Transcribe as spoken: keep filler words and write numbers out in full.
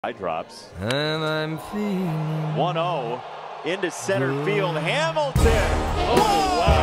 High drops. And I'm feeling one oh into center field. Hamilton. Oh, wow.